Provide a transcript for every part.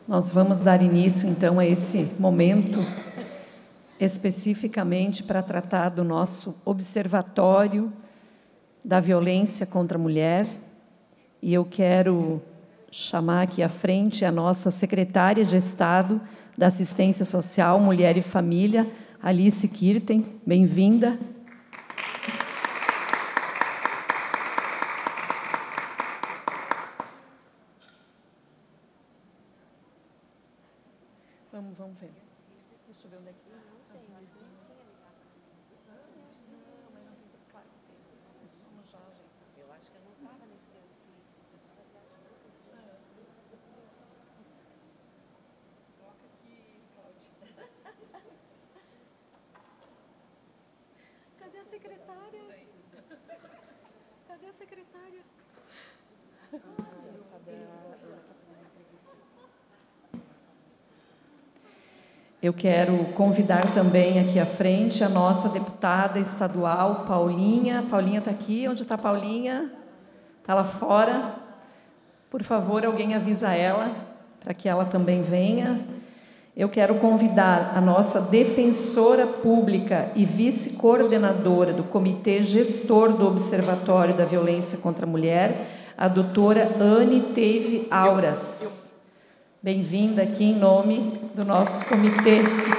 Nós vamos dar início, então, a esse momento, especificamente para tratar do nosso Observatório da Violência contra a Mulher. E eu quero chamar aqui à frente a nossa secretária de Estado da Assistência Social, Mulher e Família, Alice Kirten. Bem-vinda. Vamos ver. Deixa eu ver onde é que está. Eu acho que eu não estava nesse teu escrito. Coloca aqui, Cláudia. Cadê a secretária? Cadê a secretária? Eu quero convidar também aqui à frente a nossa deputada estadual, Paulinha. Paulinha está aqui. Onde está a Paulinha? Está lá fora. Por favor, alguém avisa ela, para que ela também venha. Eu quero convidar a nossa defensora pública e vice-coordenadora do Comitê Gestor do Observatório da Violência contra a Mulher, a doutora Anne Teve Auras. Bem-vinda aqui em nome do nosso comitê.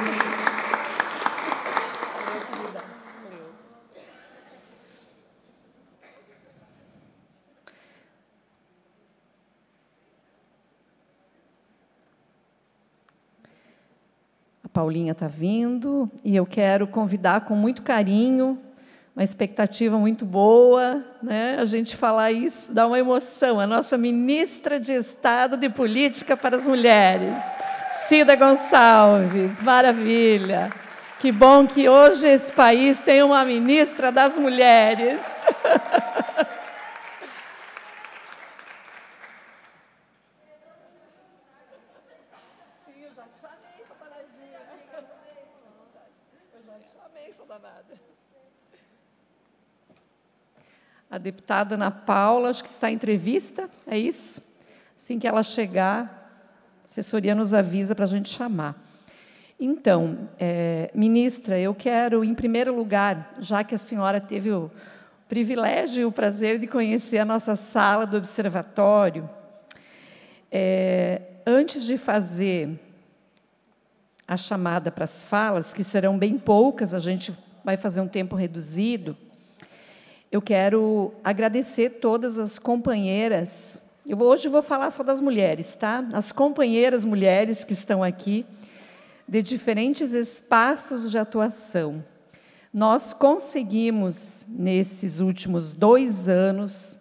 A Paulinha está vindo e eu quero convidar com muito carinho, uma expectativa muito boa, né? A gente falar isso dá uma emoção. A nossa ministra de Estado de Política para as Mulheres, Cida Gonçalves. Maravilha! Que bom que hoje esse país tem uma ministra das mulheres. Sim, eu já te chamei, Sataradinha. Eu já te chamei, sou danada. A deputada Ana Paula, acho que está em entrevista, é isso? Assim que ela chegar, a assessoria nos avisa para a gente chamar. Então, ministra, eu quero, em primeiro lugar, já que a senhora teve o privilégio e o prazer de conhecer a nossa sala do observatório, antes de fazer a chamada para as falas, que serão bem poucas, a gente vai fazer um tempo reduzido, eu quero agradecer todas as companheiras. Hoje vou falar só das mulheres, tá? As companheiras mulheres que estão aqui, de diferentes espaços de atuação. Nós conseguimos, nesses últimos 2 anos,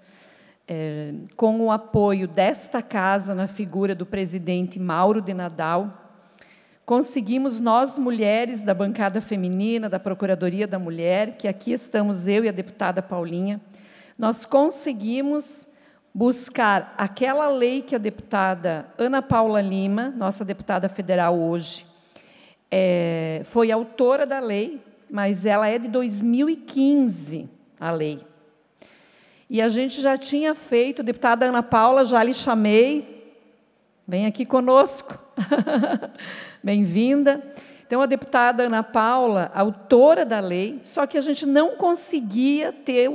com o apoio desta casa, na figura do presidente Mauro de Nadal, conseguimos, nós, mulheres da bancada feminina, da Procuradoria da Mulher, que aqui estamos eu e a deputada Paulinha, nós conseguimos buscar aquela lei que a deputada Ana Paula Lima, nossa deputada federal hoje, foi autora da lei, mas ela é de 2015, a lei. E a gente já tinha feito, deputada Ana Paula, já lhe chamei, vem aqui conosco. Bem-vinda. Então, a deputada Ana Paula, autora da lei, só que a gente não conseguia ter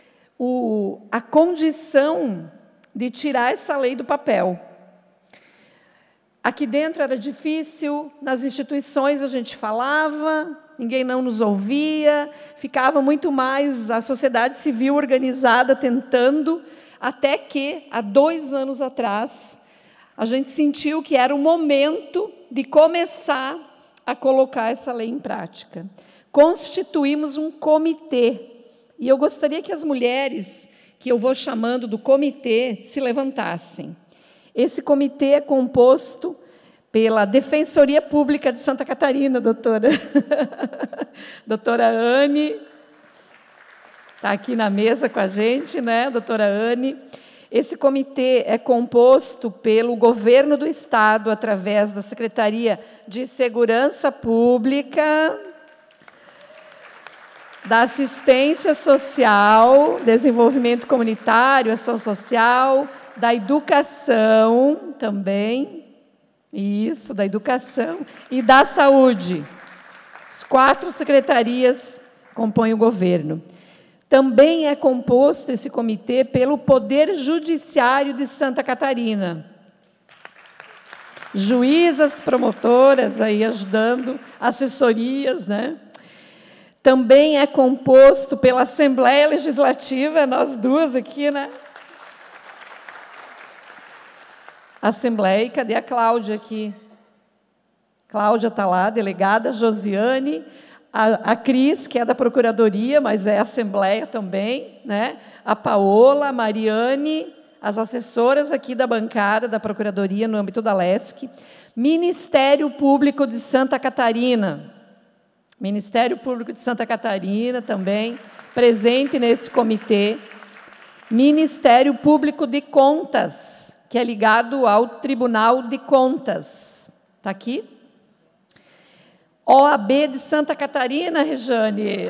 a condição de tirar essa lei do papel. Aqui dentro era difícil, nas instituições a gente falava, ninguém não nos ouvia, ficava muito mais a sociedade civil organizada tentando, até que, há 2 anos atrás, a gente sentiu que era o momento de começar a colocar essa lei em prática. Constituímos um comitê, e eu gostaria que as mulheres, que eu vou chamando do comitê, se levantassem. Esse comitê é composto pela Defensoria Pública de Santa Catarina, doutora. Doutora Anne, está aqui na mesa com a gente, né, doutora Anne? Esse comitê é composto pelo Governo do Estado, através da Secretaria de Segurança Pública, da Assistência Social, Desenvolvimento Comunitário, Ação Social, da Educação também, Isso, da educação e da saúde. As 4 secretarias compõem o governo. Também é composto esse comitê pelo Poder Judiciário de Santa Catarina. Juízas, promotoras aí ajudando, assessorias, né? Também é composto pela Assembleia Legislativa, nós duas aqui, né? Assembleia, e cadê a Cláudia aqui? Cláudia está lá, delegada, Josiane, a Cris, que é da Procuradoria, mas é Assembleia também, né? A Paola, a Mariane, as assessoras aqui da bancada da Procuradoria no âmbito da LESC, Ministério Público de Santa Catarina, Ministério Público de Santa Catarina também, presente nesse comitê, Ministério Público de Contas, que é ligado ao Tribunal de Contas, está aqui? OAB de Santa Catarina, Rejane.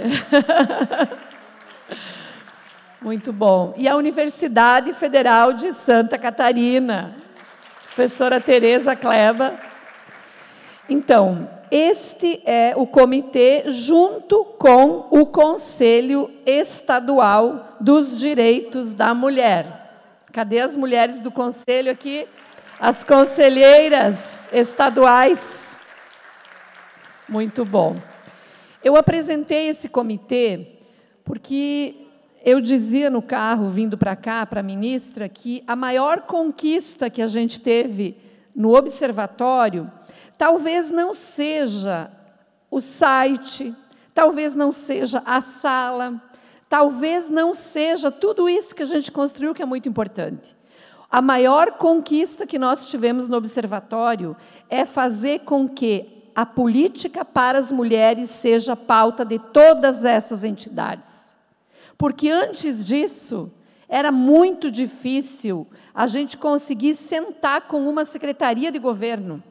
Muito bom. E a Universidade Federal de Santa Catarina, professora Tereza Cleva. Então, este é o comitê junto com o Conselho Estadual dos Direitos da Mulher. Cadê as mulheres do conselho aqui? As conselheiras estaduais. Muito bom. Eu apresentei esse comitê porque eu dizia no carro, vindo para cá, para a ministra, que a maior conquista que a gente teve no observatório talvez não seja o site, talvez não seja a sala, talvez não seja tudo isso que a gente construiu, que é muito importante. A maior conquista que nós tivemos no observatório é fazer com que a política para as mulheres seja a pauta de todas essas entidades. Porque antes disso, era muito difícil a gente conseguir sentar com uma secretaria de governo,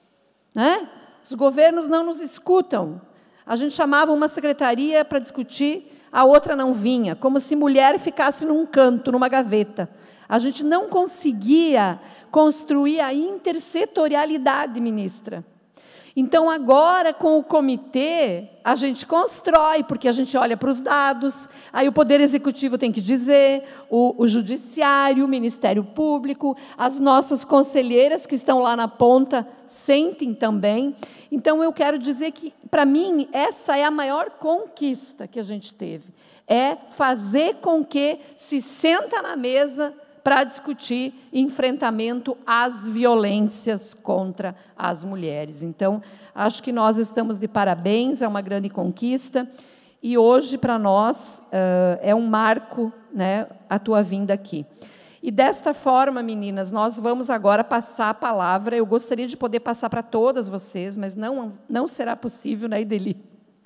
né? Os governos não nos escutam. A gente chamava uma secretaria para discutir, a outra não vinha, como se mulher ficasse num canto, numa gaveta. A gente não conseguia construir a intersetorialidade, ministra. Então, agora, com o comitê, a gente constrói, porque a gente olha para os dados, aí o Poder Executivo tem que dizer, o Judiciário, o Ministério Público, as nossas conselheiras que estão lá na ponta sentem também. Então, eu quero dizer que, para mim, essa é a maior conquista que a gente teve, é fazer com que se senta na mesa para discutir enfrentamento às violências contra as mulheres. Então, acho que nós estamos de parabéns, é uma grande conquista, e hoje, para nós, é um marco, né, a tua vinda aqui. E, desta forma, meninas, nós vamos agora passar a palavra. Eu gostaria de poder passar para todas vocês, mas não será possível, né, Ideli?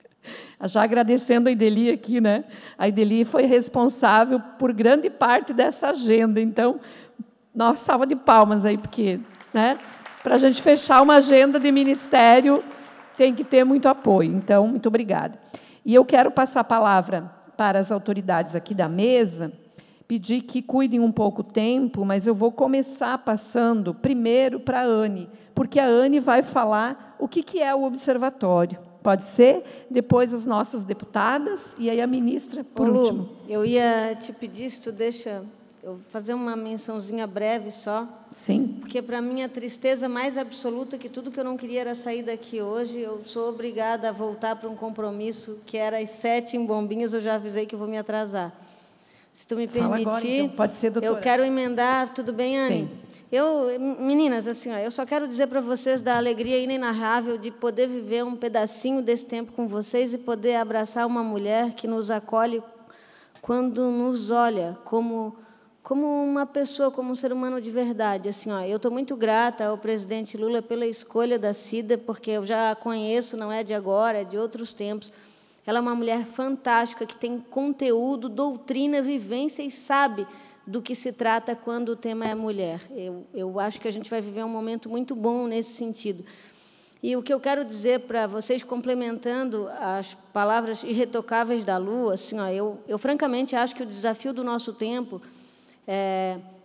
Já agradecendo a Ideli aqui, né? A Ideli foi responsável por grande parte dessa agenda. Então, nossa, salva de palmas aí, porque, né, para a gente fechar uma agenda de ministério, tem que ter muito apoio. Então, muito obrigada. E eu quero passar a palavra para as autoridades aqui da mesa, pedir que cuidem um pouco o tempo, mas eu vou começar passando primeiro para a Anne, porque a Anne vai falar o que é o observatório. Pode ser? Depois as nossas deputadas e aí a ministra, por último. Eu ia te pedir, se tu deixa eu fazer uma mençãozinha breve só. Sim. Porque, para mim, a tristeza mais absoluta, que tudo que eu não queria era sair daqui hoje, eu sou obrigada a voltar para um compromisso que era às 7 em Bombinhas, eu já avisei que eu vou me atrasar. Se tu me permitir, agora, então. Pode ser, doutora. Eu quero emendar, tudo bem, Anne? Sim. Meninas, assim, eu só quero dizer para vocês da alegria inenarrável de poder viver um pedacinho desse tempo com vocês e poder abraçar uma mulher que nos acolhe quando nos olha como uma pessoa, como um ser humano de verdade. Assim, eu estou muito grata ao presidente Lula pela escolha da Cida, porque eu já a conheço, não é de agora, é de outros tempos. Ela é uma mulher fantástica, que tem conteúdo, doutrina, vivência e sabe do que se trata quando o tema é mulher. Eu acho que a gente vai viver um momento muito bom nesse sentido. E o que eu quero dizer para vocês, complementando as palavras irretocáveis da Lu, assim, eu francamente acho que o desafio do nosso tempo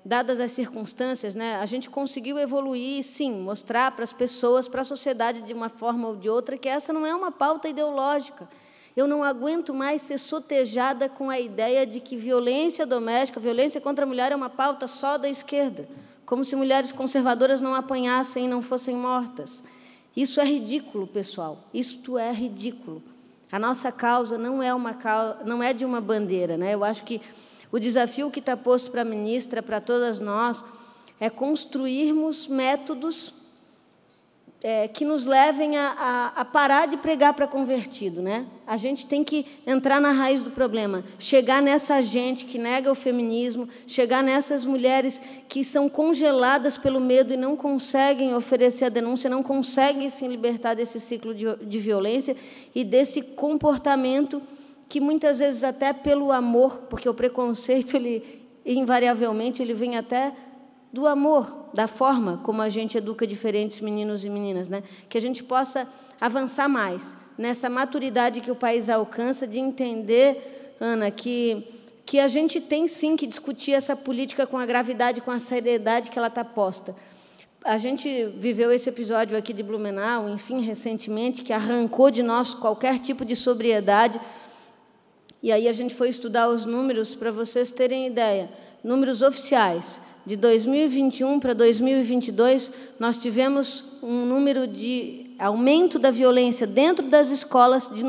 dadas as circunstâncias, né, a gente conseguiu evoluir, sim, mostrar para as pessoas, para a sociedade, de uma forma ou de outra, que essa não é uma pauta ideológica. Eu não aguento mais ser sotejada com a ideia de que violência doméstica, violência contra a mulher é uma pauta só da esquerda, como se mulheres conservadoras não apanhassem e não fossem mortas. Isso é ridículo, pessoal. Isto é ridículo. A nossa causa não é de uma bandeira, né? Eu acho que o desafio que está posto para a ministra, para todas nós, é construirmos métodos que nos levem a parar de pregar para convertido, né? A gente tem que entrar na raiz do problema, chegar nessa gente que nega o feminismo, chegar nessas mulheres que são congeladas pelo medo e não conseguem oferecer a denúncia, não conseguem se libertar desse ciclo de violência e desse comportamento que muitas vezes até pelo amor, porque o preconceito, invariavelmente, ele vem até do amor, da forma como a gente educa diferentes meninos e meninas, né? Que a gente possa avançar mais nessa maturidade que o país alcança, de entender, Ana, que a gente tem, sim, que discutir essa política com a gravidade, com a seriedade que ela está posta. A gente viveu esse episódio aqui de Blumenau, enfim, recentemente, que arrancou de nós qualquer tipo de sobriedade, e aí a gente foi estudar os números para vocês terem ideia, números oficiais. De 2021 para 2022, nós tivemos um número de aumento da violência dentro das escolas de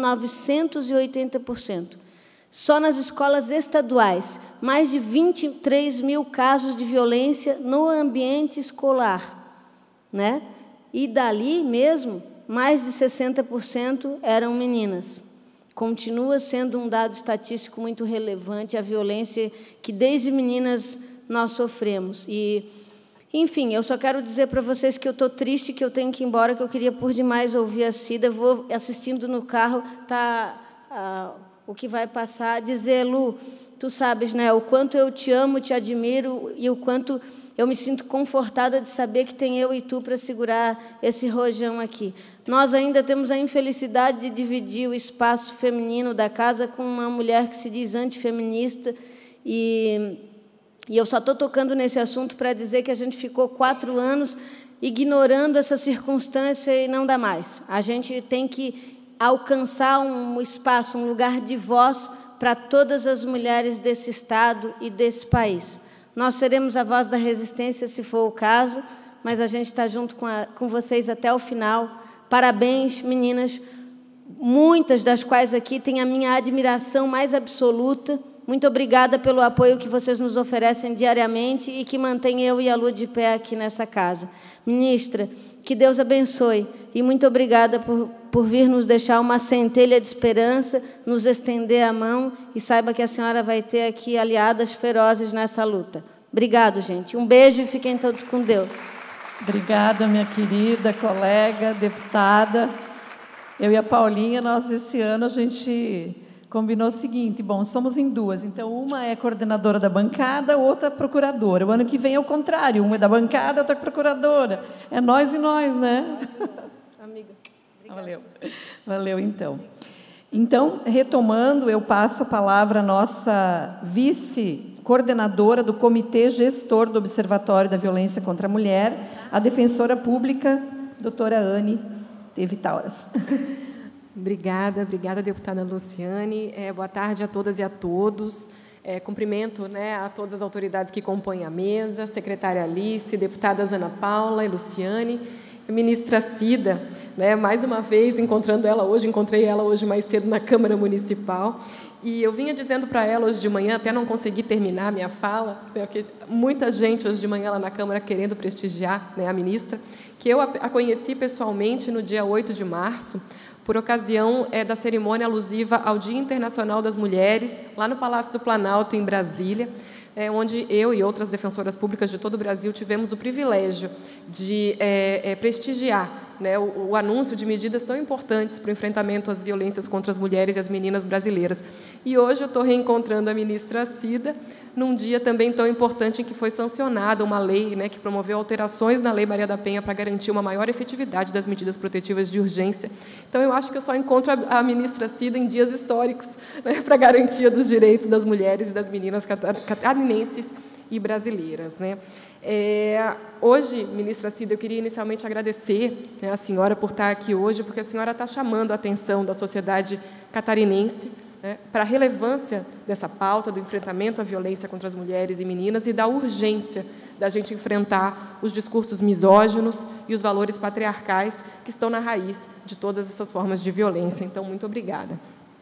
980%. Só nas escolas estaduais, mais de 23 mil casos de violência no ambiente escolar, né? E dali mesmo, mais de 60% eram meninas. Continua sendo um dado estatístico muito relevante a violência que desde meninas nós sofremos. E, enfim, eu só quero dizer para vocês que eu estou triste, que eu tenho que ir embora, que eu queria por demais ouvir a Cida. Vou assistindo no carro, o que vai passar, dizer, Lu, tu sabes, né, o quanto eu te amo, te admiro e o quanto eu me sinto confortada de saber que tem eu e tu para segurar esse rojão aqui. Nós ainda temos a infelicidade de dividir o espaço feminino da casa com uma mulher que se diz antifeminista e eu só estou tocando nesse assunto para dizer que a gente ficou 4 anos ignorando essa circunstância e não dá mais. A gente tem que alcançar um espaço, um lugar de voz para todas as mulheres desse Estado e desse país. Nós seremos a voz da resistência, se for o caso, mas a gente está junto com vocês até o final. Parabéns, meninas, muitas das quais aqui têm a minha admiração mais absoluta. Muito obrigada pelo apoio que vocês nos oferecem diariamente e que mantém eu e a Lu de pé aqui nessa casa. Ministra, que Deus abençoe e muito obrigada por vir nos deixar uma centelha de esperança, nos estender a mão e saiba que a senhora vai ter aqui aliadas ferozes nessa luta. Obrigado, gente. Um beijo e fiquem todos com Deus. Obrigada, minha querida colega, deputada. Eu e a Paulinha, nós esse ano a gente combinou o seguinte, bom, somos em duas, então uma é coordenadora da bancada, outra procuradora. O ano que vem é o contrário, uma é da bancada, outra é procuradora. É nós e nós, né? Amiga, obrigada. Valeu, então. Então, retomando, eu passo a palavra à nossa vice-coordenadora do Comitê Gestor do Observatório da Violência contra a Mulher, a defensora pública, doutora Anne Tevitauras. Obrigada, deputada Luciane. Boa tarde a todas e a todos. Cumprimento, né, a todas as autoridades que compõem a mesa, secretária Alice, deputadas Ana Paula e Luciane, ministra Cida, né, mais uma vez encontrei ela hoje mais cedo na Câmara Municipal. E eu vinha dizendo para ela hoje de manhã, até não consegui terminar a minha fala, porque muita gente hoje de manhã lá na Câmara querendo prestigiar, né, a ministra, que eu a conheci pessoalmente no dia 8 de março, por ocasião da cerimônia alusiva ao Dia Internacional das Mulheres, lá no Palácio do Planalto, em Brasília, onde eu e outras defensoras públicas de todo o Brasil tivemos o privilégio de prestigiar, né, o anúncio de medidas tão importantes para o enfrentamento às violências contra as mulheres e as meninas brasileiras. E hoje eu estou reencontrando a ministra Cida, num dia também tão importante em que foi sancionada uma lei, né, que promoveu alterações na Lei Maria da Penha para garantir uma maior efetividade das medidas protetivas de urgência. Então, eu acho que eu só encontro a ministra Cida em dias históricos, né, para a garantia dos direitos das mulheres e das meninas catarinenses e brasileiras, né? Hoje, ministra Cida, eu queria inicialmente agradecer, né, a senhora por estar aqui hoje, porque a senhora está chamando a atenção da sociedade catarinense, né, para a relevância dessa pauta, do enfrentamento à violência contra as mulheres e meninas e da urgência da gente enfrentar os discursos misóginos e os valores patriarcais que estão na raiz de todas essas formas de violência. Então, muito obrigada.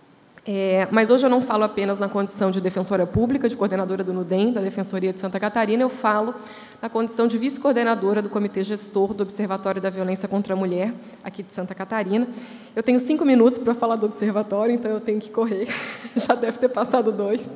Mas hoje eu não falo apenas na condição de defensora pública, de coordenadora do NUDEM, da Defensoria de Santa Catarina, eu falo na condição de vice-coordenadora do Comitê Gestor do Observatório da Violência contra a Mulher, aqui de Santa Catarina. Eu tenho 5 minutos para falar do observatório, então eu tenho que correr, já deve ter passado 2.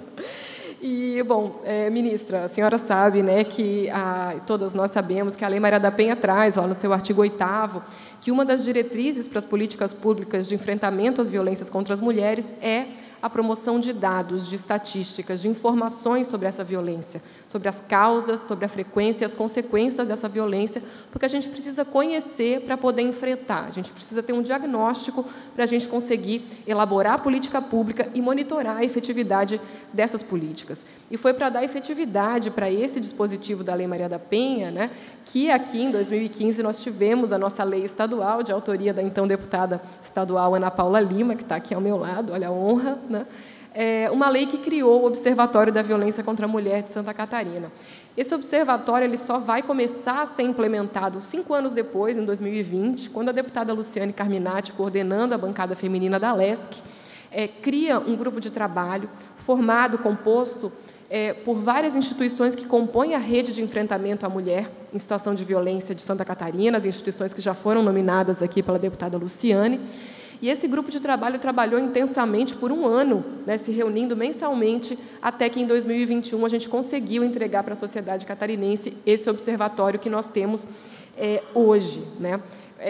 E, bom, ministra, a senhora sabe, né, que todas nós sabemos que a Lei Maria da Penha traz, lá no seu artigo 8º, que uma das diretrizes para as políticas públicas de enfrentamento às violências contra as mulheres é a promoção de dados, de estatísticas, de informações sobre essa violência, sobre as causas, sobre a frequência e as consequências dessa violência, porque a gente precisa conhecer para poder enfrentar, a gente precisa ter um diagnóstico para a gente conseguir elaborar a política pública e monitorar a efetividade dessas políticas. E foi para dar efetividade para esse dispositivo da Lei Maria da Penha, né, que aqui, em 2015, nós tivemos a nossa lei estadual, de autoria da então deputada estadual Ana Paula Lima, que está aqui ao meu lado, olha a honra, né? Uma lei que criou o Observatório da Violência contra a Mulher de Santa Catarina. Esse observatório ele só vai começar a ser implementado 5 anos depois, em 2020, quando a deputada Luciane Carminati, coordenando a bancada feminina da LESC, cria um grupo de trabalho formado, composto por várias instituições que compõem a rede de enfrentamento à mulher em situação de violência de Santa Catarina, as instituições que já foram nominadas aqui pela deputada Luciane. E esse grupo de trabalho trabalhou intensamente por 1 ano, né, se reunindo mensalmente, até que, em 2021, a gente conseguiu entregar para a sociedade catarinense esse observatório que nós temos hoje, né?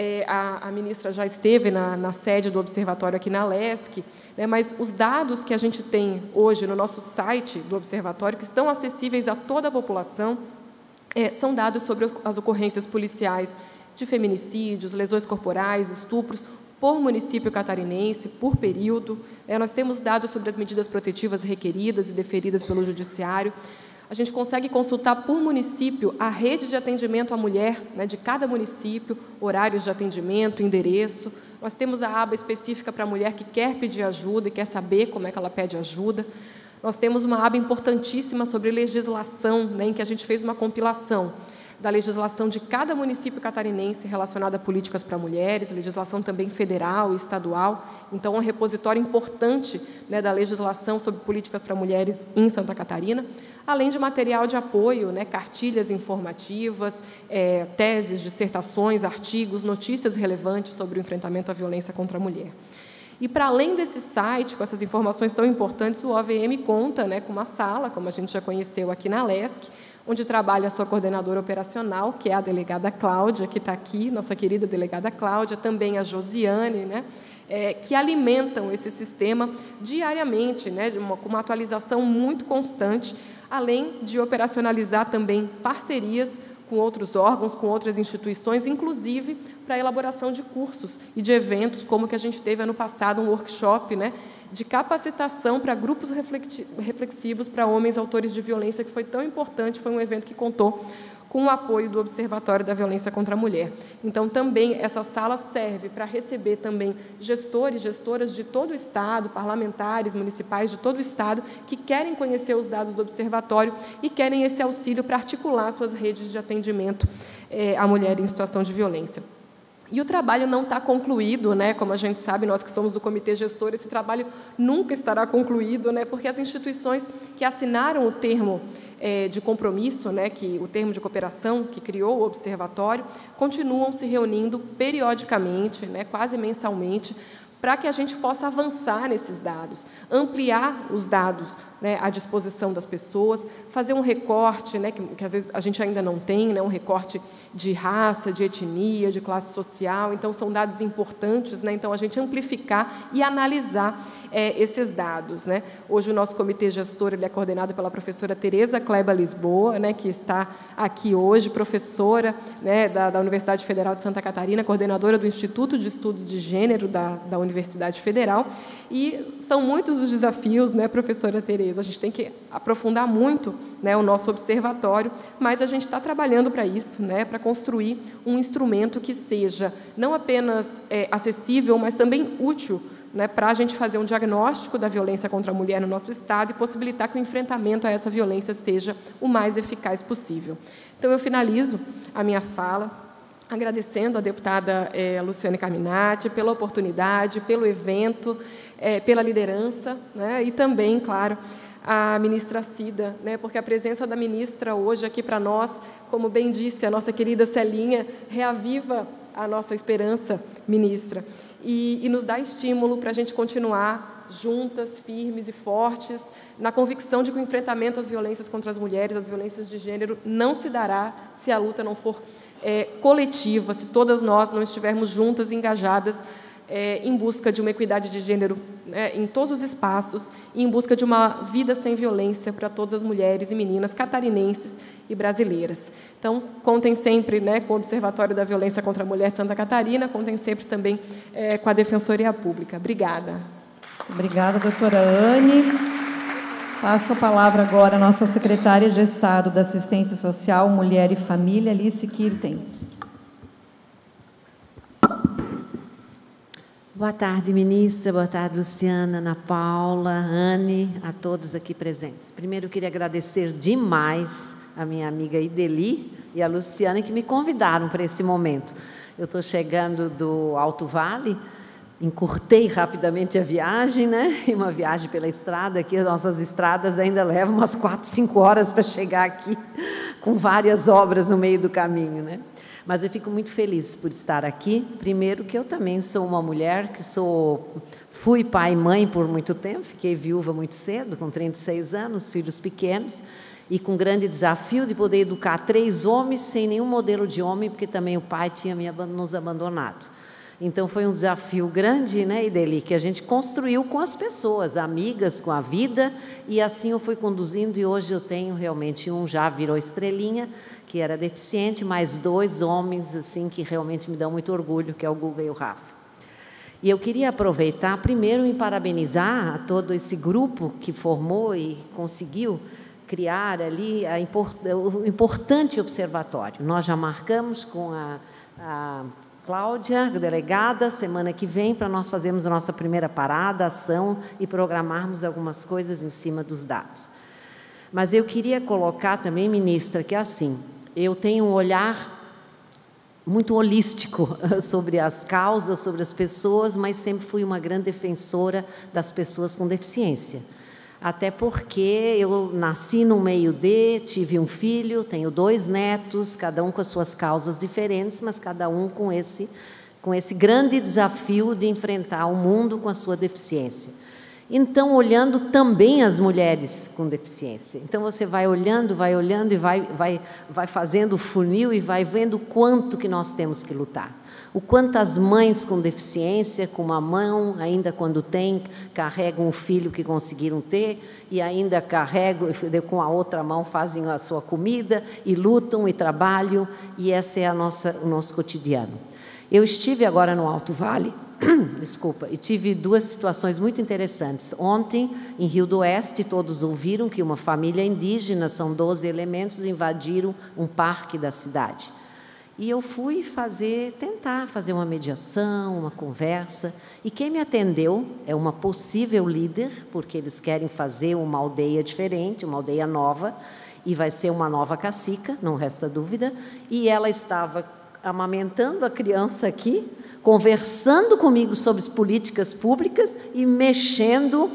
A ministra já esteve na sede do observatório aqui na LESC, né, mas os dados que a gente tem hoje no nosso site do observatório, que estão acessíveis a toda a população, são dados sobre as ocorrências policiais de feminicídios, lesões corporais, estupros, por município catarinense, por período. Nós temos dados sobre as medidas protetivas requeridas e deferidas pelo Judiciário. A gente consegue consultar por município a rede de atendimento à mulher, né, de cada município, horários de atendimento, endereço. Nós temos a aba específica para a mulher que quer pedir ajuda e quer saber como é que ela pede ajuda. Nós temos uma aba importantíssima sobre legislação, né, em que a gente fez uma compilação da legislação de cada município catarinense relacionada a políticas para mulheres, legislação também federal e estadual. Então, um repositório importante, né, da legislação sobre políticas para mulheres em Santa Catarina, além de material de apoio, né, cartilhas informativas, teses, dissertações, artigos, notícias relevantes sobre o enfrentamento à violência contra a mulher. E, para além desse site, com essas informações tão importantes, o OVM conta, né, com uma sala, como a gente já conheceu aqui na LESC, onde trabalha a sua coordenadora operacional, que é a delegada Cláudia, que está aqui, nossa querida delegada Cláudia, também a Josiane, né, que alimentam esse sistema diariamente, né, com uma atualização muito constante, além de operacionalizar também parcerias com outros órgãos, com outras instituições, inclusive para a elaboração de cursos e de eventos, como que a gente teve ano passado, um workshop, né, de capacitação para grupos reflexivos para homens autores de violência, que foi tão importante, foi um evento que contou com o apoio do Observatório da Violência contra a Mulher. Então, também, essa sala serve para receber também gestores, gestoras de todo o Estado, parlamentares, municipais de todo o Estado, que querem conhecer os dados do Observatório e querem esse auxílio para articular suas redes de atendimento à mulher em situação de violência. E o trabalho não está concluído, né? Como a gente sabe, nós que somos do Comitê Gestor, esse trabalho nunca estará concluído, né? Porque as instituições que assinaram o termo de compromisso, né, o termo de cooperação que criou o Observatório, continuam se reunindo periodicamente, né, quase mensalmente, para que a gente possa avançar nesses dados, ampliar os dados, né, à disposição das pessoas, fazer um recorte, né, que às vezes a gente ainda não tem, né, um recorte de raça, de etnia, de classe social. Então, são dados importantes, né, então a gente amplificar e analisar esses dados, né. Hoje o nosso comitê gestor ele é coordenado pela professora Tereza Kleba Lisboa, né, que está aqui hoje, professora, né, da Universidade Federal de Santa Catarina, coordenadora do Instituto de Estudos de Gênero da Universidade Universidade Federal. E são muitos os desafios, né, professora Tereza? A gente tem que aprofundar muito, né, o nosso observatório, mas a gente está trabalhando para isso, né, para construir um instrumento que seja não apenas acessível, mas também útil, né, para a gente fazer um diagnóstico da violência contra a mulher no nosso Estado e possibilitar que o enfrentamento a essa violência seja o mais eficaz possível. Então, eu finalizo a minha fala agradecendo a deputada Luciane Carminati pela oportunidade, pelo evento, pela liderança, né, e também, claro, a ministra Cida, né, porque a presença da ministra hoje aqui para nós, como bem disse a nossa querida Celinha, reaviva a nossa esperança, ministra, e nos dá estímulo para a gente continuar juntas, firmes e fortes, na convicção de que o enfrentamento às violências contra as mulheres, às violências de gênero, não se dará se a luta não for coletiva, se todas nós não estivermos juntas e engajadas em busca de uma equidade de gênero, né, em todos os espaços, e em busca de uma vida sem violência para todas as mulheres e meninas catarinenses e brasileiras. Então, contem sempre, né, com o Observatório da Violência contra a Mulher de Santa Catarina, contem sempre também com a Defensoria Pública. Obrigada. Obrigada, doutora Anne. Passo a palavra agora à nossa secretária de Estado da Assistência Social, Mulher e Família, Alice Kirten. Boa tarde, ministra. Boa tarde, Luciana, Ana Paula, Anne, a todos aqui presentes. Primeiro, eu queria agradecer demais a minha amiga Ideli e a Luciana, que me convidaram para esse momento. Eu estou chegando do Alto Vale, encurtei rapidamente a viagem, né? E uma viagem pela estrada, aqui as nossas estradas ainda levam umas 4, 5 horas para chegar aqui, com várias obras no meio do caminho, né? Mas eu fico muito feliz por estar aqui. Primeiro que eu também sou uma mulher que fui pai e mãe por muito tempo, fiquei viúva muito cedo, com 36 anos, filhos pequenos, e com grande desafio de poder educar 3 homens sem nenhum modelo de homem, porque também o pai tinha nos abandonado. Então, foi um desafio grande, né, Ideli, que a gente construiu com as pessoas, amigas, com a vida, e assim eu fui conduzindo, e hoje eu tenho realmente já virou estrelinha, que era deficiente, mais 2 homens, assim, que realmente me dão muito orgulho, que é o Guga e o Rafa. E eu queria aproveitar, primeiro, em parabenizar a todo esse grupo que formou e conseguiu criar ali o importante observatório. Nós já marcamos com a Cláudia, delegada, semana que vem, para nós fazermos a nossa primeira parada, ação e programarmos algumas coisas em cima dos dados. Mas eu queria colocar também, ministra, que é assim, eu tenho um olhar muito holístico sobre as causas, sobre as pessoas, mas sempre fui uma grande defensora das pessoas com deficiência. Até porque eu nasci no meio tive um filho, tenho 2 netos, cada um com as suas causas diferentes, mas cada um com esse grande desafio de enfrentar o mundo com a sua deficiência. Então, olhando também as mulheres com deficiência. Então, você vai olhando e vai fazendo o funil e vai vendo o quanto que nós temos que lutar. O quanto as mães com deficiência, com uma mão, ainda quando carregam o filho que conseguiram ter, e ainda carregam, com a outra mão fazem a sua comida, e lutam e trabalham, e esse é o nosso cotidiano. Eu estive agora no Alto Vale, desculpa, e tive 2 situações muito interessantes. Ontem, em Rio do Oeste, todos ouviram que uma família indígena, são 12 elementos, invadiram um parque da cidade. E eu fui tentar fazer uma mediação, uma conversa, e quem me atendeu é uma possível líder, porque eles querem fazer uma aldeia diferente, uma aldeia nova, e vai ser uma nova cacica, não resta dúvida, e ela estava amamentando a criança aqui, conversando comigo sobre políticas públicas e mexendo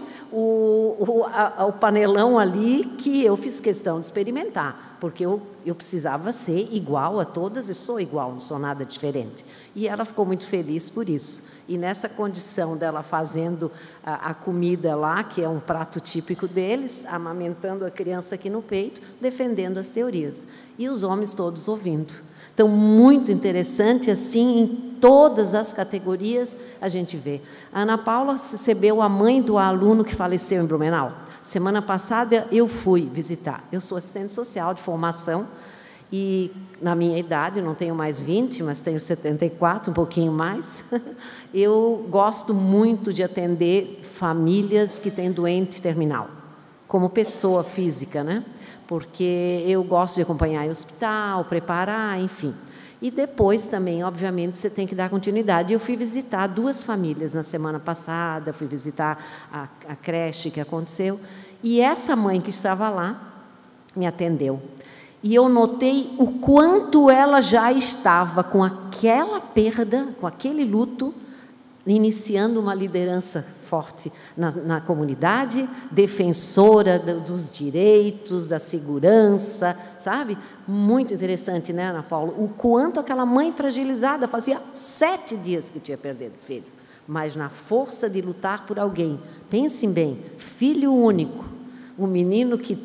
o panelão ali, que eu fiz questão de experimentar, porque eu precisava ser igual a todas, e sou igual, não sou nada diferente. E ela ficou muito feliz por isso. E nessa condição dela fazendo a comida lá, que é um prato típico deles, amamentando a criança aqui no peito, defendendo as teorias. E os homens todos ouvindo. Então, muito interessante, assim, em todas as categorias a gente vê. A Ana Paula recebeu a mãe do aluno que faleceu em Blumenau. Semana passada eu fui visitar. Eu sou assistente social de formação E na minha idade, não tenho mais 20, mas tenho 74, um pouquinho mais, eu gosto muito de atender famílias que têm doente terminal, como pessoa física, né? Porque eu gosto de acompanhar em hospital, preparar, enfim. E depois também, obviamente, você tem que dar continuidade. Eu fui visitar 2 famílias na semana passada, fui visitar a creche que aconteceu, e essa mãe que estava lá me atendeu. E eu notei o quanto ela já estava com aquela perda, com aquele luto, iniciando uma liderança forte na comunidade, defensora dos direitos, da segurança, sabe? Muito interessante, né, Ana Paula? O quanto aquela mãe fragilizada, fazia 7 dias que tinha perdido o filho, mas na força de lutar por alguém. Pensem bem, filho único. Um menino que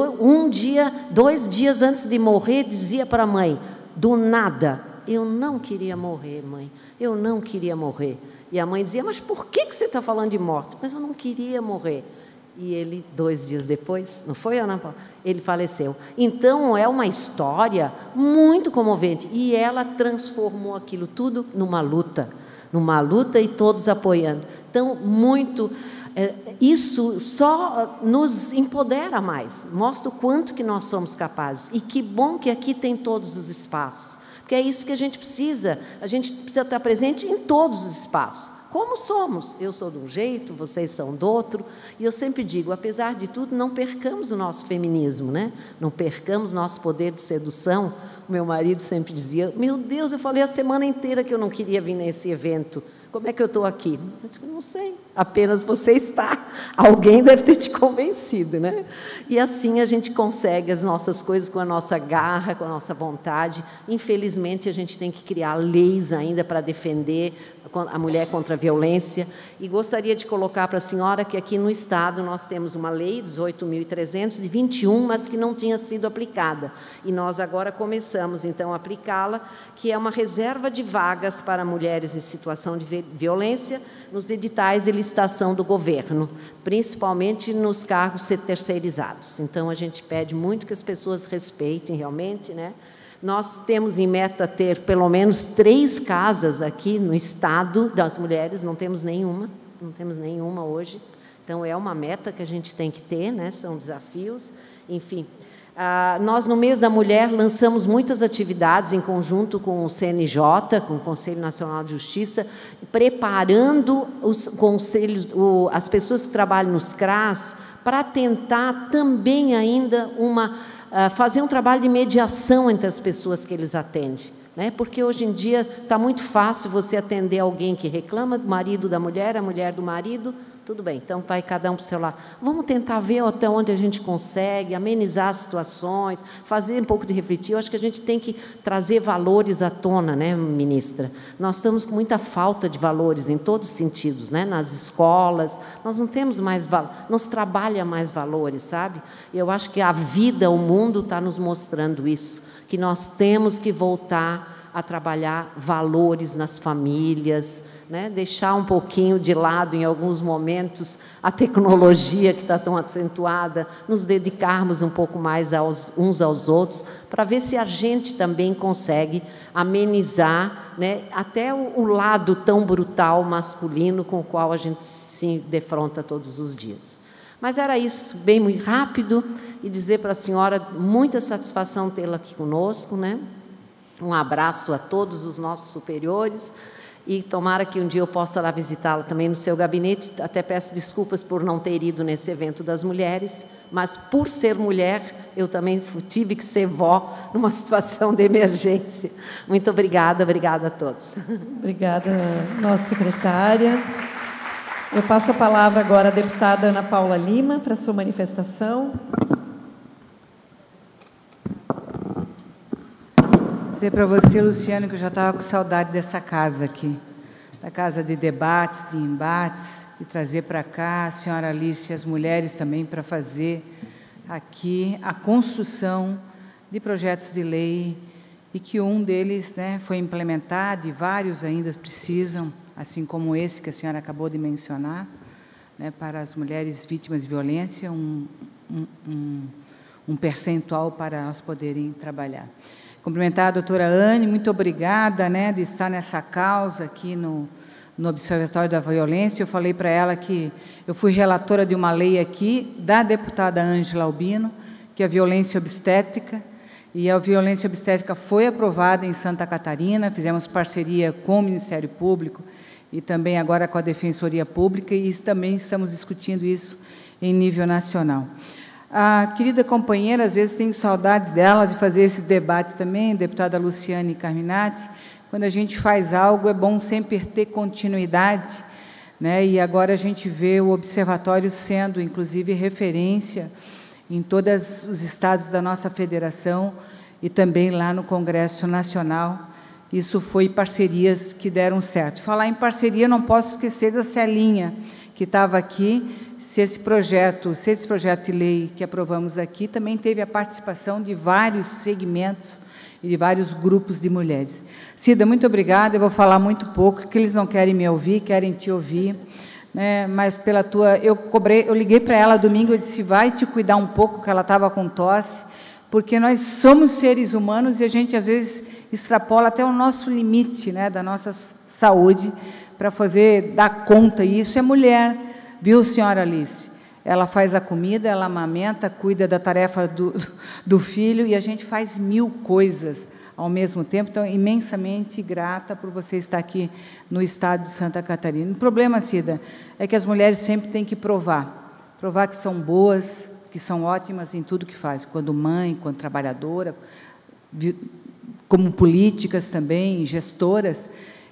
2 dias antes de morrer dizia para a mãe, do nada, eu não queria morrer, mãe, eu não queria morrer. E a mãe dizia, mas por que você está falando de morte? Mas eu não queria morrer. E ele, 2 dias depois, não foi, Ana Paula? Ele faleceu. Então, é uma história muito comovente. E ela transformou aquilo tudo numa luta e todos apoiando. Então, isso só nos empodera mais, mostra o quanto que nós somos capazes. E que bom que aqui tem todos os espaços, porque é isso que a gente precisa estar presente em todos os espaços, como somos. Eu sou de um jeito, vocês são do outro, e eu sempre digo, apesar de tudo, não percamos o nosso feminismo, né? Não percamos nosso poder de sedução. O meu marido sempre dizia, meu Deus, eu falei a semana inteira que eu não queria vir nesse evento, como é que eu estou aqui? Eu digo, não sei, apenas você está. Alguém deve ter te convencido, né? E assim a gente consegue as nossas coisas com a nossa garra, com a nossa vontade. Infelizmente, a gente tem que criar leis ainda para defender a mulher contra a violência. E gostaria de colocar para a senhora que aqui no Estado nós temos uma lei, 18.300, de 21, mas que não tinha sido aplicada. E nós agora começamos, então, a aplicá-la, que é uma reserva de vagas para mulheres em situação de violência nos editais de licitação do governo, principalmente nos cargos terceirizados. Então, a gente pede muito que as pessoas respeitem realmente, né? Nós temos em meta ter pelo menos 3 casas aqui no Estado das mulheres, não temos nenhuma hoje. Então, é uma meta que a gente tem que ter, né? São desafios, enfim. Nós, no mês da mulher, lançamos muitas atividades em conjunto com o CNJ, com o Conselho Nacional de Justiça, preparando os conselhos, as pessoas que trabalham nos CRAS, para tentar também ainda fazer um trabalho de mediação entre as pessoas que eles atendem, né? Porque hoje em dia está muito fácil você atender alguém que reclama do marido da mulher, a mulher do marido. Tudo bem, então vai cada um para o seu lado. Vamos tentar ver até onde a gente consegue, amenizar as situações, fazer um pouco de refletir. Eu acho que a gente tem que trazer valores à tona, né, ministra? Nós estamos com muita falta de valores em todos os sentidos, né? Nas escolas, nós não temos mais valores, não se trabalha mais valores, sabe? Eu acho que a vida, o mundo está nos mostrando isso, que nós temos que voltar a trabalhar valores nas famílias, né? Deixar um pouquinho de lado, em alguns momentos, a tecnologia que está tão acentuada, nos dedicarmos um pouco mais uns aos outros, para ver se a gente também consegue amenizar, né, até o lado tão brutal masculino com o qual a gente se defronta todos os dias. Mas era isso, bem muito rápido, e dizer para a senhora, muita satisfação tê-la aqui conosco, né? Um abraço a todos os nossos superiores e tomara que um dia eu possa lá visitá-la também no seu gabinete. Até peço desculpas por não ter ido nesse evento das mulheres, mas por ser mulher, eu também tive que ser vó numa situação de emergência. Muito obrigada, obrigada a todos. Obrigada, nossa secretária. Eu passo a palavra agora à deputada Ana Paula Lima para a sua manifestação. Dizer para você, Luciano, que eu já estava com saudade dessa casa aqui, da casa de debates, de embates, e trazer para cá a senhora Alice e as mulheres também para fazer aqui a construção de projetos de lei, e que um deles, né, foi implementado e vários ainda precisam, assim como esse que a senhora acabou de mencionar, né, para as mulheres vítimas de violência, um um percentual para nós poderem trabalhar. Cumprimentar a doutora Anne, muito obrigada, né, de estar nessa causa aqui no Observatório da Violência. Eu falei para ela que eu fui relatora de uma lei aqui, da deputada Ângela Albino, que é a violência obstétrica, e a violência obstétrica foi aprovada em Santa Catarina, fizemos parceria com o Ministério Público e também agora com a Defensoria Pública, e também estamos discutindo isso em nível nacional. A querida companheira, às vezes tenho saudades dela, de fazer esse debate também, deputada Luciane Carminati. Quando a gente faz algo, é bom sempre ter continuidade, né? E agora a gente vê o observatório sendo, inclusive, referência em todos os estados da nossa federação e também lá no Congresso Nacional. Isso foi parcerias que deram certo. Falar em parceria, não posso esquecer da Celinha, que estava aqui. Se esse projeto de lei que aprovamos aqui também teve a participação de vários segmentos e de vários grupos de mulheres. Cida, muito obrigada. Eu vou falar muito pouco, porque eles não querem me ouvir, querem te ouvir, né? Mas pela tua, eu liguei para ela domingo, eu disse, vai te cuidar um pouco, que ela estava com tosse, porque nós somos seres humanos e a gente às vezes extrapola até o nosso limite, né, da nossa saúde para dar conta. E isso é mulher, viu, senhora Alice? Ela faz a comida, ela amamenta, cuida da tarefa do filho, e a gente faz 1000 coisas ao mesmo tempo. Então, imensamente grata por você estar aqui no estado de Santa Catarina. O problema, Cida, é que as mulheres sempre têm que provar que são boas, que são ótimas em tudo que fazem, quando mãe, quando trabalhadora, como políticas também, gestoras,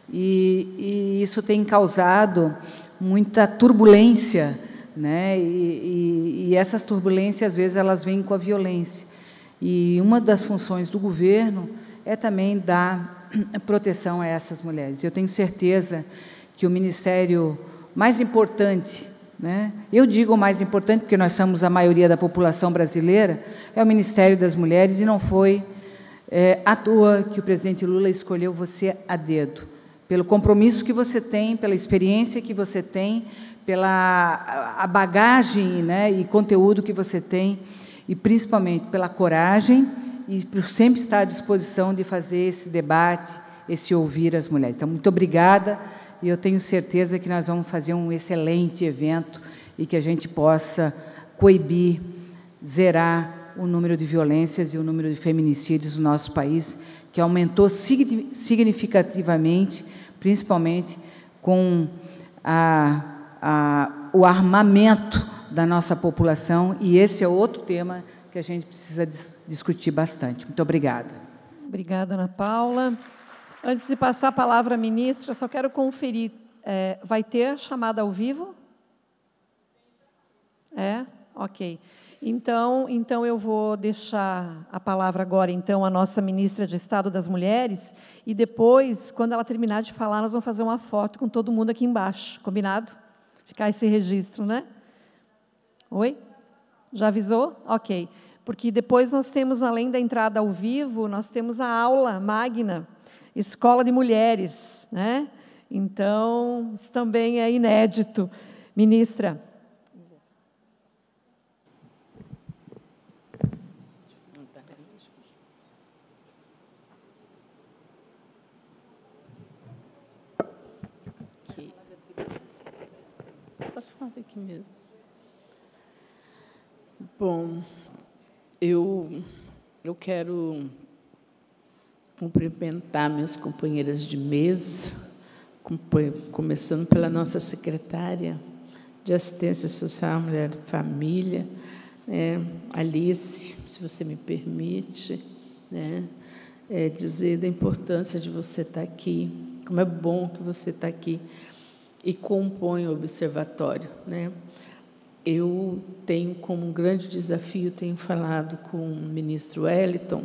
e isso tem causado muita turbulência, né? E essas turbulências, às vezes, elas vêm com a violência. E uma das funções do governo é também dar proteção a essas mulheres. Eu tenho certeza que o ministério mais importante, né? Eu digo o mais importante porque nós somos a maioria da população brasileira, é o Ministério das Mulheres, e não foi à toa que o presidente Lula escolheu você a dedo, pelo compromisso que você tem, pela experiência que você tem, pela a bagagem, né, e conteúdo que você tem, e principalmente pela coragem e por sempre estar à disposição de fazer esse debate, esse ouvir as mulheres. Então, muito obrigada, e eu tenho certeza que nós vamos fazer um excelente evento e que a gente possa coibir, zerar o número de violências e o número de feminicídios no nosso país, que aumentou significativamente, principalmente com o armamento da nossa população, e esse é outro tema que a gente precisa discutir bastante. Muito obrigada. Obrigada, Ana Paula. Antes de passar a palavra à ministra, só quero conferir, vai ter chamada ao vivo? Ok. Então eu vou deixar a palavra agora, então, à nossa ministra de Estado das Mulheres, e depois, quando ela terminar de falar, nós vamos fazer uma foto com todo mundo aqui embaixo, combinado? Ficar esse registro, né? Oi? Já avisou? Ok. Porque depois nós temos, além da entrada ao vivo, nós temos a aula magna, Escola de Mulheres, né? Então, isso também é inédito. Ministra. Posso falar aqui mesmo? Bom, eu quero cumprimentar minhas companheiras de mesa, começando pela nossa secretária de Assistência Social, Mulher e Família, Alice, se você me permite, né, dizer da importância de você estar aqui, como é bom que você está aqui e compõe o observatório, né? Eu tenho como um grande desafio, tenho falado com o ministro Wellington,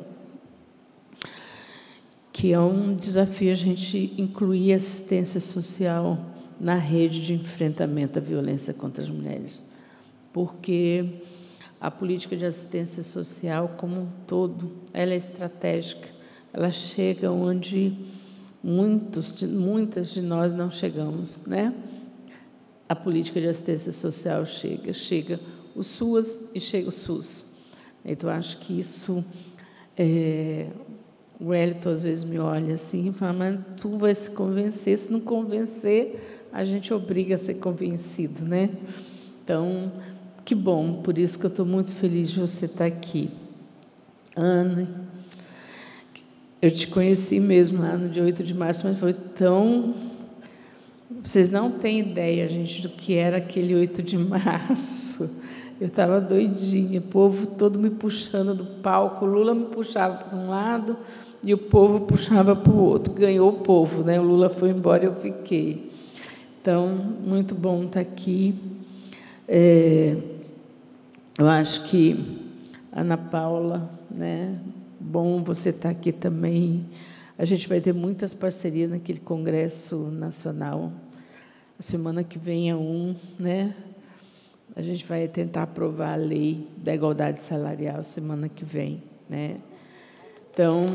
que é um desafio a gente incluir a assistência social na rede de enfrentamento à violência contra as mulheres, porque a política de assistência social, como um todo, ela é estratégica, ela chega onde muitas de nós não chegamos, né? A política de assistência social chega o SUAS e chega o SUS. Então, acho que isso... o Wellington, às vezes, me olha assim e fala, mas tu vai se convencer. Se não convencer, a gente obriga a ser convencido, né? Então, que bom. Por isso que eu estou muito feliz de você estar aqui. Ana, eu te conheci mesmo lá no dia 8 de março, mas foi tão... Vocês não têm ideia, gente, do que era aquele 8 de março. Eu estava doidinha, o povo todo me puxando do palco, o Lula me puxava para um lado e o povo puxava para o outro. Ganhou o povo, né? O Lula foi embora e eu fiquei. Então, muito bom estar aqui. Eu acho que, Ana Paula, né? Bom você estar aqui também. A gente vai ter muitas parcerias naquele Congresso Nacional. A semana que vem é né? A gente vai tentar aprovar a lei da igualdade salarial semana que vem, né? Então,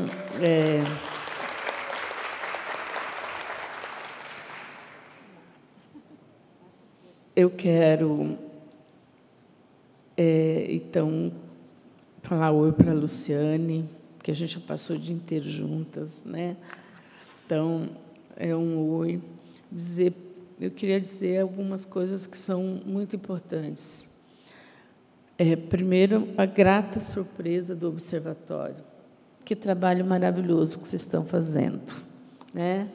eu quero, então, falar oi para a Luciane, porque a gente já passou o dia inteiro juntas, né? Então, é um oi. Eu queria dizer algumas coisas que são muito importantes. Primeiro, a grata surpresa do Observatório. Que trabalho maravilhoso que vocês estão fazendo, né?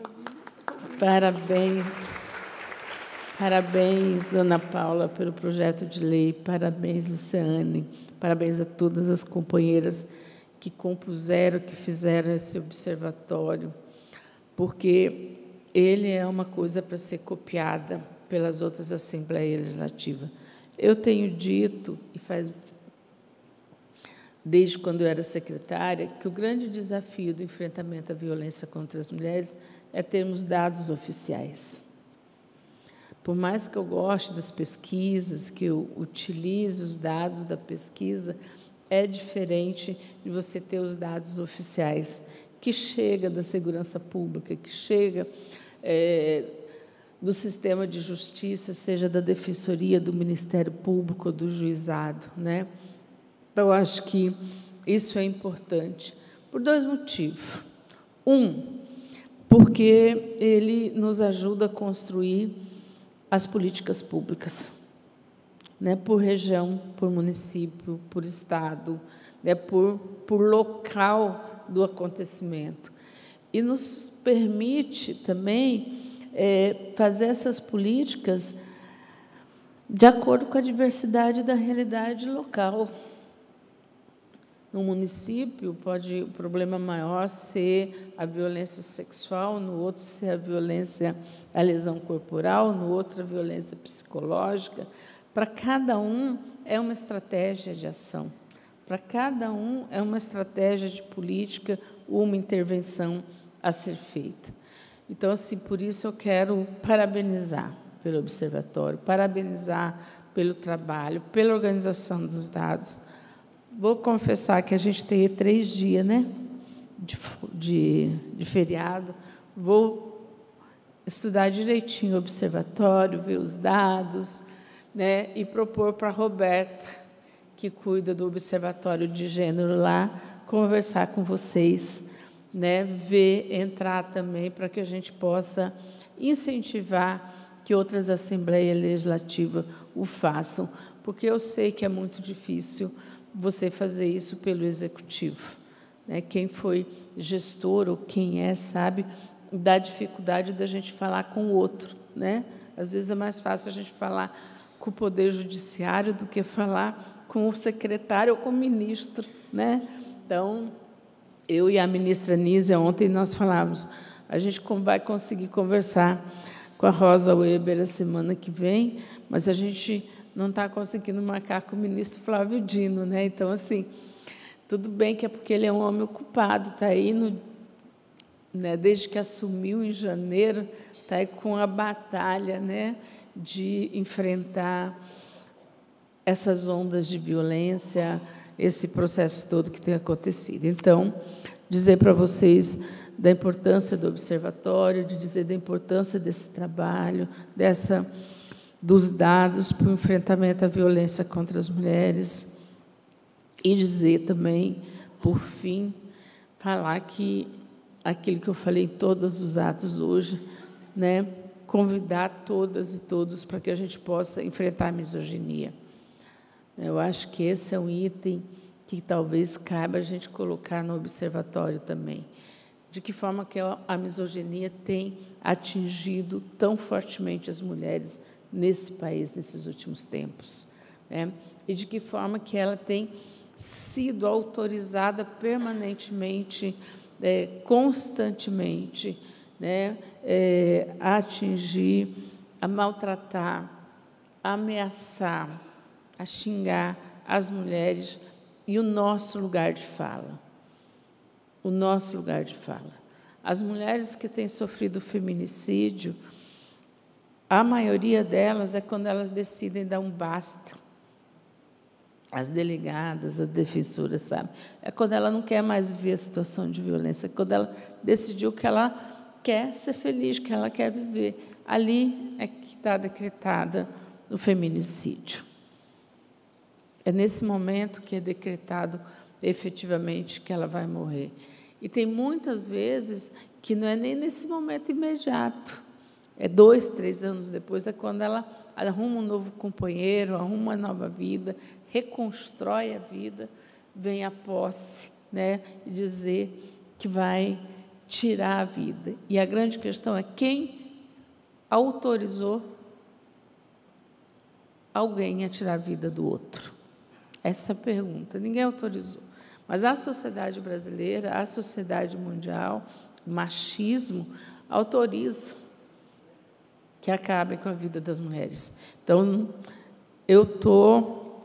Parabéns. Parabéns, Ana Paula, pelo projeto de lei. Parabéns, Luciane. Parabéns a todas as companheiras que compuseram, que fizeram esse observatório, porque ele é uma coisa para ser copiada pelas outras Assembleias Legislativas. Eu tenho dito, e faz desde quando eu era secretária, que o grande desafio do enfrentamento à violência contra as mulheres é termos dados oficiais. Por mais que eu goste das pesquisas, que eu utilize os dados da pesquisa, é diferente de você ter os dados oficiais, que chega da segurança pública, que chega do sistema de justiça, seja da Defensoria, do Ministério Público, do Juizado, né? Então, acho que isso é importante, por 2 motivos. Porque ele nos ajuda a construir as políticas públicas, né? Por região, por município, por estado, né? por local do acontecimento. E nos permite também fazer essas políticas de acordo com a diversidade da realidade local. No município, pode o problema maior ser a violência sexual, no outro ser a lesão corporal, no outro a violência psicológica. Para cada um é uma estratégia de ação. Para cada um é uma estratégia de política, uma intervenção a ser feita. Então, assim, por isso eu quero parabenizar pelo Observatório, parabenizar pelo trabalho, pela organização dos dados. Vou confessar que a gente tem 3 dias, né, de feriado. Vou estudar direitinho o Observatório, ver os dados, né, e propor para a Roberta, que cuida do Observatório de Gênero lá, conversar com vocês, né, entrar também para que a gente possa incentivar que outras Assembleias Legislativas o façam, porque eu sei que é muito difícil você fazer isso pelo Executivo, né? Quem foi gestor ou quem sabe da dificuldade da gente falar com o outro, né? Às vezes é mais fácil a gente falar com o Poder Judiciário do que falar com o secretário ou com o ministro, né? Então, eu e a ministra Nízia, ontem nós falávamos, a gente vai conseguir conversar com a Rosa Weber a semana que vem, mas a gente não está conseguindo marcar com o ministro Flávio Dino, né? Então, assim, tudo bem que é porque ele é um homem ocupado, está aí, né, desde que assumiu em janeiro, está aí com a batalha, né, de enfrentar essas ondas de violência, esse processo todo que tem acontecido. Então, dizer para vocês da importância do observatório, de dizer da importância desse trabalho, dos dados para o enfrentamento à violência contra as mulheres. E dizer também, por fim, falar que aquilo que eu falei em todos os atos hoje, né, convidar todas e todos para que a gente possa enfrentar a misoginia. Eu acho que esse é um item que talvez caiba a gente colocar no observatório também. De que forma que a misoginia tem atingido tão fortemente as mulheres nesse país, nesses últimos tempos, né? E de que forma que ela tem sido autorizada permanentemente, constantemente, né, a atingir, a maltratar, a ameaçar, a xingar as mulheres e o nosso lugar de fala. O nosso lugar de fala. As mulheres que têm sofrido feminicídio, a maioria delas é quando elas decidem dar um basta. As delegadas, as defensoras, sabe? É quando ela não quer mais viver a situação de violência, é quando ela decidiu que ela quer ser feliz, que ela quer viver. Ali é que está decretada o feminicídio. É nesse momento que é decretado efetivamente que ela vai morrer. E tem muitas vezes que não é nem nesse momento imediato. É 2, 3 anos depois, é quando ela arruma um novo companheiro, arruma uma nova vida, reconstrói a vida, vem a posse, né, e dizer que vai tirar a vida. E a grande questão é quem autorizou alguém a tirar a vida do outro. Essa é a pergunta. Ninguém autorizou. Mas a sociedade brasileira, a sociedade mundial, o machismo, autoriza que acabem com a vida das mulheres. Então, eu tô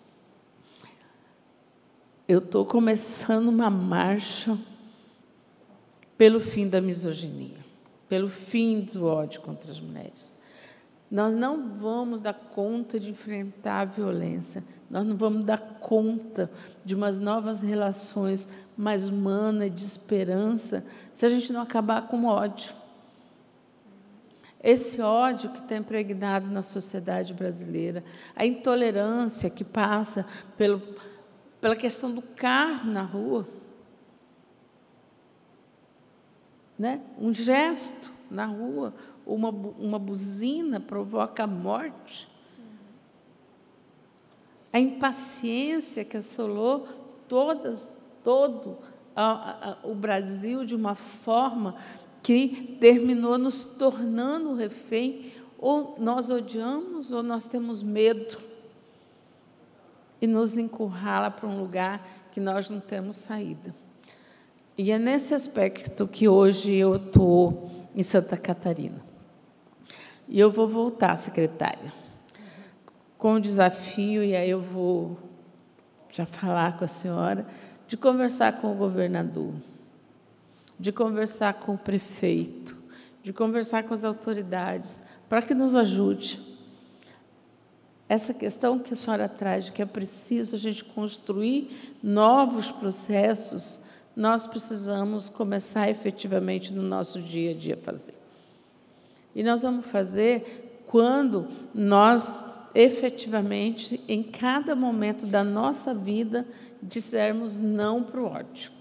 começando uma marcha pelo fim da misoginia, pelo fim do ódio contra as mulheres. Nós não vamos dar conta de enfrentar a violência, nós não vamos dar conta de umas novas relações mais humanas, de esperança, se a gente não acabar com o ódio. Esse ódio que está impregnado na sociedade brasileira, a intolerância que passa pela questão do carro na rua, né? Um gesto na rua, uma buzina provoca a morte. A impaciência que assolou todo o Brasil de uma forma que terminou nos tornando refém, ou nós odiamos, ou nós temos medo, e nos encurrala para um lugar que nós não temos saída. E é nesse aspecto que hoje eu estou em Santa Catarina. E eu vou voltar, secretária, com o desafio, e aí eu vou já falar com a senhora, de conversar com o governador, de conversar com o prefeito, de conversar com as autoridades, para que nos ajude. Essa questão que a senhora traz, de que é preciso a gente construir novos processos, nós precisamos começar efetivamente no nosso dia a dia a fazer. E nós vamos fazer quando nós, efetivamente, em cada momento da nossa vida, dissermos não para o ódio.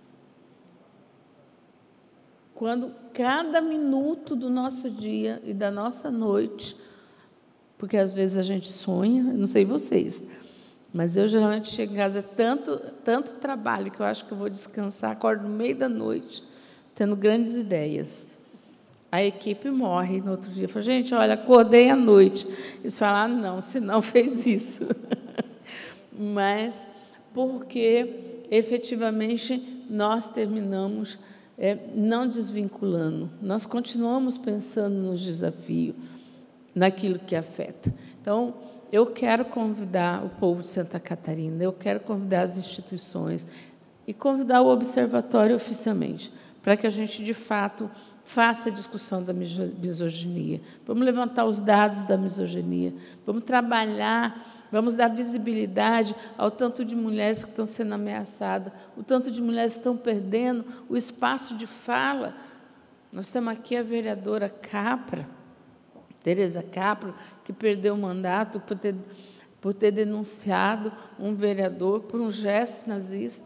Quando cada minuto do nosso dia e da nossa noite, porque às vezes a gente sonha, não sei vocês, mas eu geralmente chego em casa, tanto trabalho que eu acho que eu vou descansar, acordo no meio da noite, tendo grandes ideias. A equipe morre no outro dia. Fala, gente, olha, acordei à noite. Eles falam, não, você não fez isso. Mas porque, efetivamente, nós terminamos não desvinculando, nós continuamos pensando nos desafios, naquilo que afeta. Então, eu quero convidar o povo de Santa Catarina, eu quero convidar as instituições e convidar o observatório oficialmente, para que a gente, de fato, faça a discussão da misoginia. Vamos levantar os dados da misoginia, vamos trabalhar, vamos dar visibilidade ao tanto de mulheres que estão sendo ameaçadas, o tanto de mulheres que estão perdendo o espaço de fala. Nós temos aqui a vereadora Capra, Tereza Capra, que perdeu o mandato por ter por ter denunciado um vereador por um gesto nazista.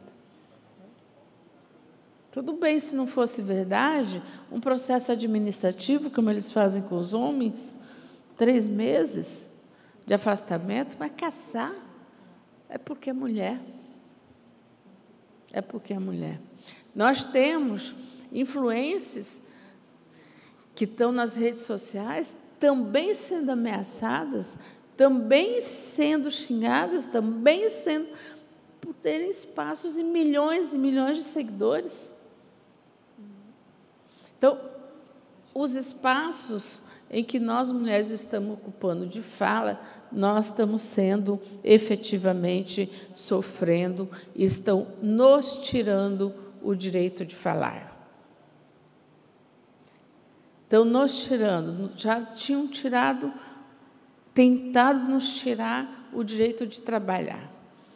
Tudo bem se não fosse verdade, um processo administrativo, como eles fazem com os homens, 3 meses de afastamento, mas caçar é porque é mulher. É porque é mulher. Nós temos influências que estão nas redes sociais também sendo ameaçadas, também sendo xingadas, também sendo por terem espaços e milhões de seguidores. Então, os espaços em que nós, mulheres, estamos ocupando de fala, nós estamos sendo efetivamente sofrendo e estão nos tirando o direito de falar. Estão nos tirando, já tinham tentado nos tirar o direito de trabalhar.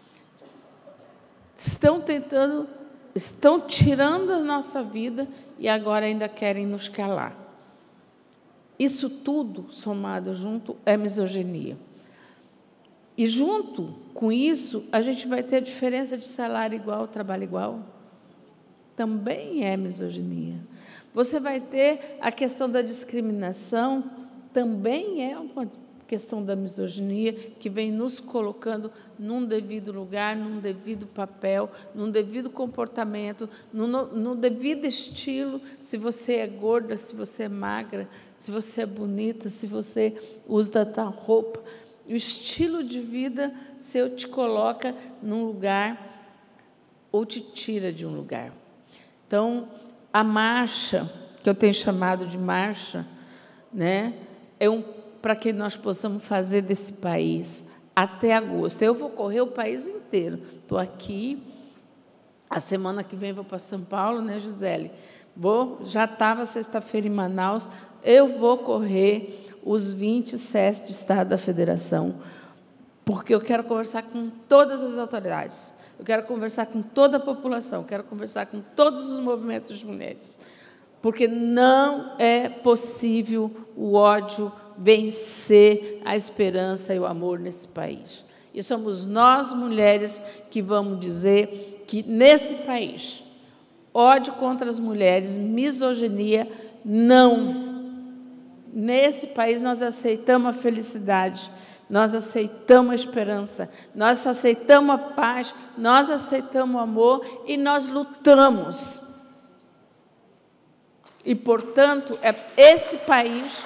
Estão tirando a nossa vida e agora ainda querem nos calar. Isso tudo, somado junto, é misoginia. E, junto com isso, a gente vai ter a diferença de salário igual, trabalho igual. Também é misoginia. Você vai ter a questão da discriminação, também é uma questão da misoginia, que vem nos colocando num devido lugar, num devido papel, num devido comportamento, num devido estilo, se você é gorda, se você é magra, se você é bonita, se você usa tal roupa. O estilo de vida seu te coloca num lugar ou te tira de um lugar. Então, a marcha, que eu tenho chamado de marcha, né, é para que nós possamos fazer desse país até agosto. Eu vou correr o país inteiro. Estou aqui, a semana que vem vou para São Paulo, né, Gisele? Já estava sexta-feira em Manaus, eu vou correr os 20 SES de Estado da Federação, porque eu quero conversar com todas as autoridades, eu quero conversar com toda a população, eu quero conversar com todos os movimentos de mulheres, porque não é possível o ódio vencer a esperança e o amor nesse país. E somos nós, mulheres, que vamos dizer que, nesse país, ódio contra as mulheres, misoginia, não. Nesse país, nós aceitamos a felicidade, nós aceitamos a esperança, nós aceitamos a paz, nós aceitamos o amor e nós lutamos. E, portanto, é esse país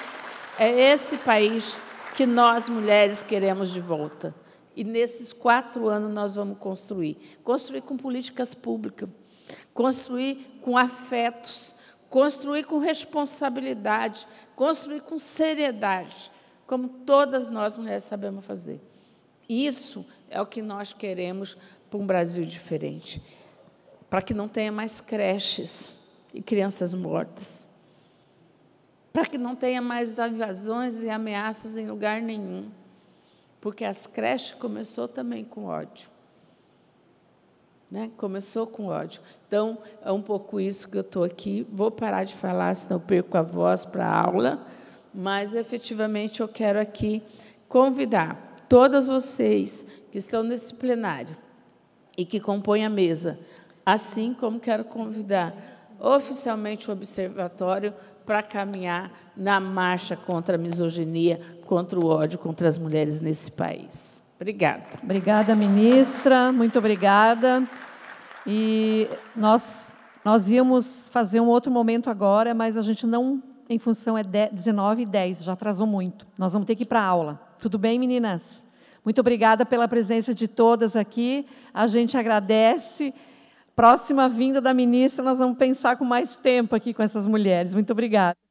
que nós, mulheres, queremos de volta. E, nesses 4 anos, nós vamos construir com políticas públicas, construir com afetos, construir com responsabilidade, construir com seriedade, como todas nós, mulheres, sabemos fazer. Isso é o que nós queremos para um Brasil diferente, para que não tenha mais creches e crianças mortas, para que não tenha mais invasões e ameaças em lugar nenhum, porque as creches começou também com ódio. Né? Começou com ódio. Então, é um pouco isso que eu estou aqui. Vou parar de falar, senão eu perco a voz para a aula, mas, efetivamente, eu quero aqui convidar todas vocês que estão nesse plenário e que compõem a mesa, assim como quero convidar oficialmente o Observatório para caminhar na marcha contra a misoginia, contra o ódio contra as mulheres nesse país. Obrigada. Obrigada, ministra. Muito obrigada. E nós íamos fazer um outro momento agora, mas a gente não, em função, é 19h10, já atrasou muito. Nós vamos ter que ir para a aula. Tudo bem, meninas? Muito obrigada pela presença de todas aqui. A gente agradece. Próxima vinda da ministra, nós vamos pensar com mais tempo aqui com essas mulheres. Muito obrigada.